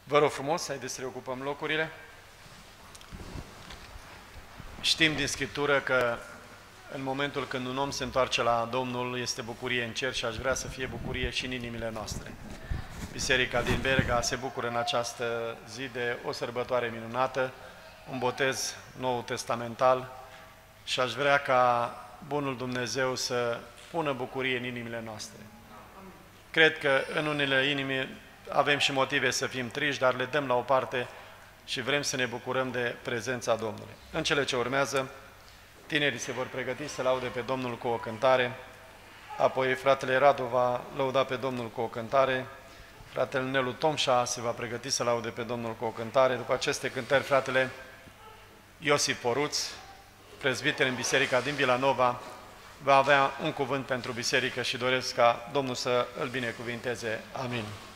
Vă rog frumos, haideți să reocupăm locurile. Știm din Scriptură că în momentul când un om se întoarce la Domnul, este bucurie în cer și aș vrea să fie bucurie și în inimile noastre. Biserica din Berga se bucură în această zi de o sărbătoare minunată, un botez nou testamental și aș vrea ca Bunul Dumnezeu să pună bucurie în inimile noastre. Cred că în unele inimi avem și motive să fim triști, dar le dăm la o parte și vrem să ne bucurăm de prezența Domnului. În cele ce urmează, tinerii se vor pregăti să laude pe Domnul cu o cântare, apoi fratele Radu va lăuda pe Domnul cu o cântare, fratele Nelu Tomșa se va pregăti să laude pe Domnul cu o cântare. După aceste cântări, fratele Iosif Poruț, prezbiter în biserica din Vilanova, va avea un cuvânt pentru biserică și doresc ca Domnul să îl binecuvinteze. Amin.